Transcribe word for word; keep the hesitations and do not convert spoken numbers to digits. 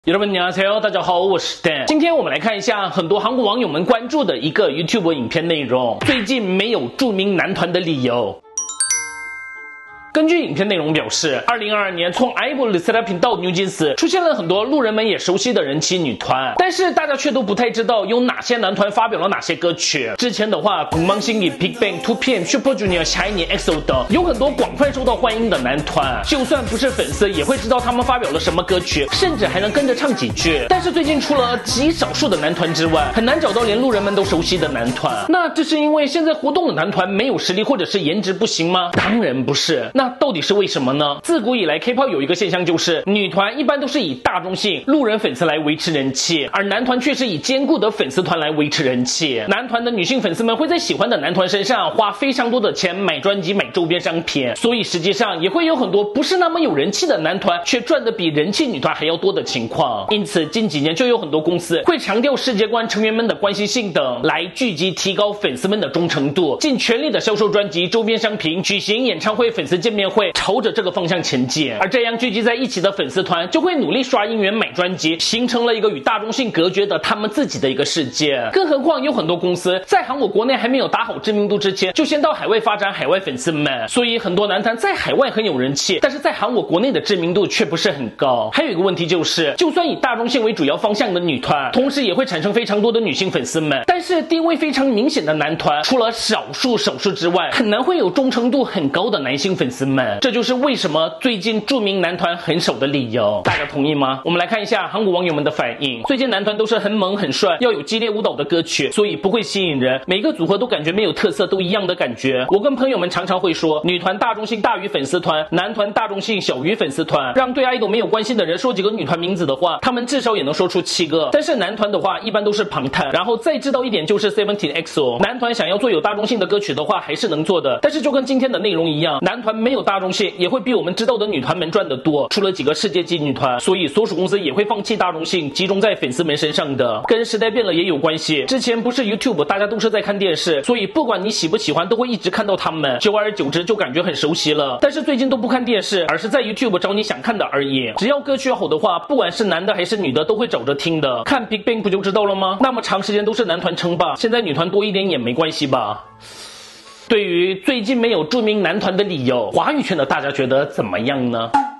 여러분 안녕하세요，大家好，我是 Dan。今天我们来看一下很多韩国网友们关注的一个 YouTube 影片内容，最近没有著名男团的理由。根据影片内容表示，二零二二年从 아이돌 르세라频道 뉴진스 出现了很多路人们也熟悉的人气女团，但是大家却都不太知道有哪些男团发表了哪些歌曲。之前的话，동방신기、빅뱅、투피엠、슈퍼주니어、샤이니、엑소等有很多广泛受到欢迎的男团，就算不是粉丝也会知道他们发表了什么歌曲，甚至还能跟着唱几句。但是最近除了极少数的男团之外，很难找到连路人们都熟悉的男团。那这是因为现在活动的男团没有实力或者是颜值不行吗？当然不是。那到底是为什么呢？自古以来 K-pop 有一个现象，就是女团一般都是以大众性、路人粉丝来维持人气，而男团却是以坚固的粉丝团来维持人气。男团的女性粉丝们会在喜欢的男团身上花非常多的钱买专辑、买周边商品，所以实际上也会有很多不是那么有人气的男团却赚得比人气女团还要多的情况。因此近几年就有很多公司会强调世界观、成员们的关系性等，来聚集提高粉丝们的忠诚度，尽全力的销售专辑、周边商品，举行演唱会、粉丝见面会，朝着这个方向前进。而这样聚集在一起的粉丝团就会努力刷音源、买专辑，形成了一个与大众性隔绝的他们自己的一个世界。更何况有很多公司在韩国国内还没有打好知名度之前，就先到海外发展海外粉丝们，所以很多男团在海外很有人气，但是在韩国国内的知名度却不是很高。还有一个问题就是，就算以大众性为主要方向的女团，同时也会产生非常多的女性粉丝们，但是地位非常明显的男团，除了少数少数之外，很难会有忠诚度很高的男性粉丝们。这就是为什么最近著名男团很少的理由，大家同意吗？我们来看一下韩国网友们的反应。最近男团都是很猛很帅，要有激烈舞蹈的歌曲，所以不会吸引人，每个组合都感觉没有特色，都一样的感觉。我跟朋友们常常会说，女团大众性大于粉丝团，男团大众性小于粉丝团。让对 idol 没有关系的人说几个女团名字的话，他们至少也能说出七个。但是男团的话，一般都是旁探，然后再知道一点就是 Seventeen、엑소。男团想要做有大众性的歌曲的话，还是能做的，但是就跟今天的内容一样，男团没有大众性，也会比我们知道的女团们赚得多，除了几个世界级女团，所以所属公司也会放弃大众性，集中在粉丝们身上的。跟时代变了也有关系，之前不是 YouTube 大家都是在看电视，所以不管你喜不喜欢都会一直看到他们，久而久之就感觉很熟悉了。但是最近都不看电视，而是在 YouTube 找你想看的而已。只要歌曲好的话，不管是男的还是女的都会找着听的。看 BigBang 不就知道了吗？那么长时间都是男团称霸，现在女团多一点也没关系吧。对于最近没有著名男团的理由，华语圈的大家觉得怎么样呢？